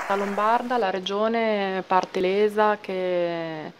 La Lombarda, la regione parte lesa che...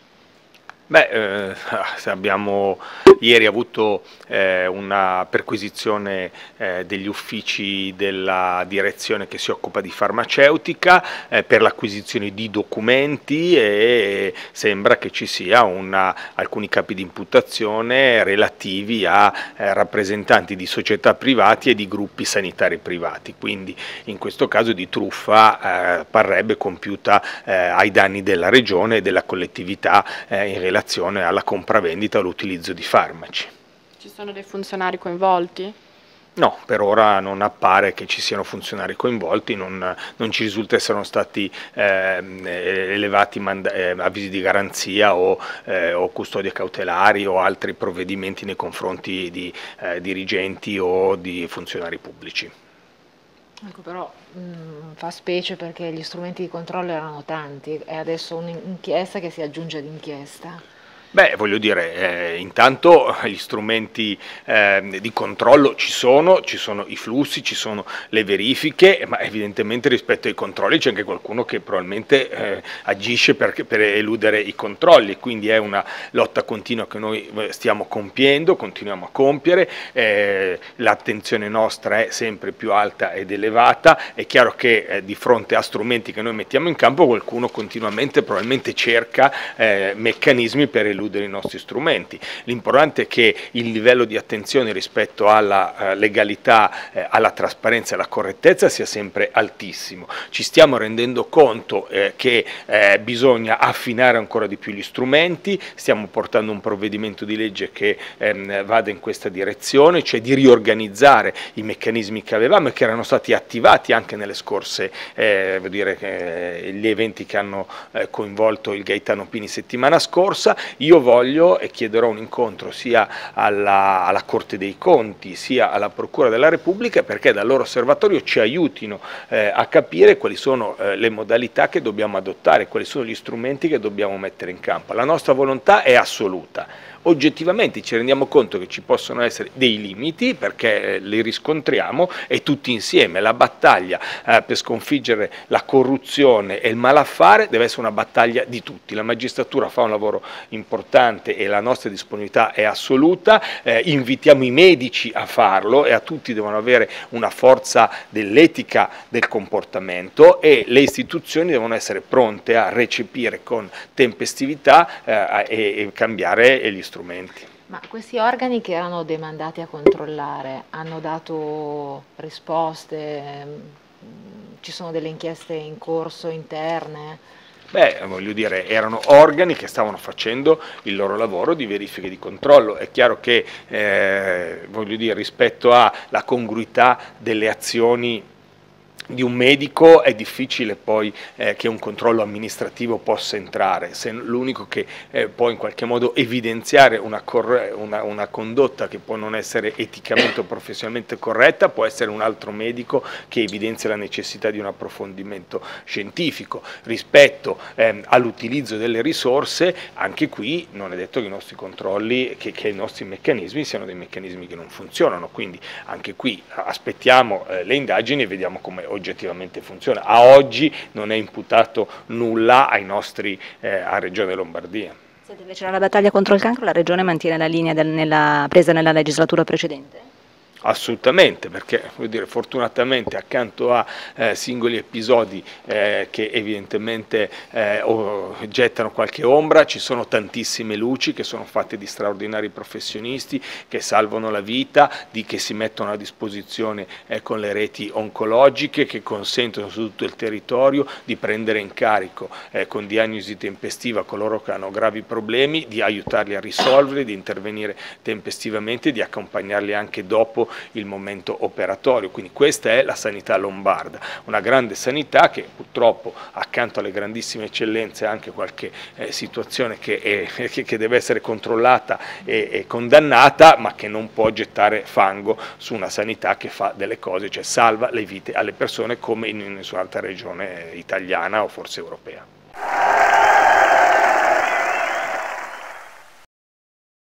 Beh, abbiamo ieri avuto una perquisizione degli uffici della direzione che si occupa di farmaceutica per l'acquisizione di documenti e sembra che ci sia alcuni capi di imputazione relativi a rappresentanti di società privati e di gruppi sanitari privati, quindi in questo caso di truffa parrebbe compiuta ai danni della regione e della collettività in relazione alla compravendita o all'utilizzo di farmaci. Ci sono dei funzionari coinvolti? No, per ora non appare che ci siano funzionari coinvolti, non ci risulta essere stati elevati avvisi di garanzia o custodie cautelari o altri provvedimenti nei confronti di dirigenti o di funzionari pubblici. Ecco, però fa specie perché gli strumenti di controllo erano tanti e adesso un'inchiesta che si aggiunge ad inchiesta. Beh, voglio dire, intanto gli strumenti di controllo ci sono i flussi, ci sono le verifiche, ma evidentemente rispetto ai controlli c'è anche qualcuno che probabilmente agisce per eludere i controlli, quindi è una lotta continua che noi stiamo compiendo, continuiamo a compiere, l'attenzione nostra è sempre più alta ed elevata, è chiaro che di fronte a strumenti che noi mettiamo in campo qualcuno continuamente probabilmente cerca meccanismi per eludere i nostri strumenti. L'importante è che il livello di attenzione rispetto alla legalità, alla trasparenza e alla correttezza sia sempre altissimo. Ci stiamo rendendo conto che bisogna affinare ancora di più gli strumenti, stiamo portando un provvedimento di legge che vada in questa direzione, cioè di riorganizzare i meccanismi che avevamo e che erano stati attivati anche nelle scorse, gli eventi che hanno coinvolto il Gaetano Pini settimana scorsa. Io voglio e chiederò un incontro sia alla Corte dei Conti sia alla Procura della Repubblica perché dal loro osservatorio ci aiutino a capire quali sono le modalità che dobbiamo adottare, quali sono gli strumenti che dobbiamo mettere in campo. La nostra volontà è assoluta. Oggettivamente ci rendiamo conto che ci possono essere dei limiti perché li riscontriamo e tutti insieme la battaglia per sconfiggere la corruzione e il malaffare deve essere una battaglia di tutti. La magistratura fa un lavoro importante e la nostra disponibilità è assoluta, invitiamo i medici a farlo e a tutti devono avere una forza dell'etica del comportamento e le istituzioni devono essere pronte a recepire con tempestività e cambiare gli strumenti. Ma questi organi che erano demandati a controllare hanno dato risposte? Ci sono delle inchieste in corso interne? Beh, voglio dire, erano organi che stavano facendo il loro lavoro di verifica e di controllo. È chiaro che, voglio dire, rispetto alla congruità delle azioni di un medico è difficile poi che un controllo amministrativo possa entrare, se l'unico che può in qualche modo evidenziare una condotta che può non essere eticamente o professionalmente corretta può essere un altro medico che evidenzia la necessità di un approfondimento scientifico. Rispetto all'utilizzo delle risorse, anche qui non è detto che i nostri controlli, che i nostri meccanismi siano dei meccanismi che non funzionano, quindi anche qui aspettiamo le indagini e vediamo come oggettivamente funziona. A oggi non è imputato nulla a Regione Lombardia. Senti, invece nella battaglia contro il cancro la Regione mantiene la linea presa nella legislatura precedente? Assolutamente, perché vuol dire, fortunatamente accanto a singoli episodi che evidentemente gettano qualche ombra, ci sono tantissime luci che sono fatte di straordinari professionisti che salvano la vita, che si mettono a disposizione con le reti oncologiche, che consentono su tutto il territorio di prendere in carico con diagnosi tempestiva coloro che hanno gravi problemi, di aiutarli a risolverli, di intervenire tempestivamente, di accompagnarli anche dopo il momento operatorio. Quindi questa è la sanità lombarda, una grande sanità che purtroppo accanto alle grandissime eccellenze ha anche qualche situazione che deve essere controllata e condannata, ma che non può gettare fango su una sanità che fa delle cose, cioè salva le vite alle persone come in nessun'altra regione italiana o forse europea.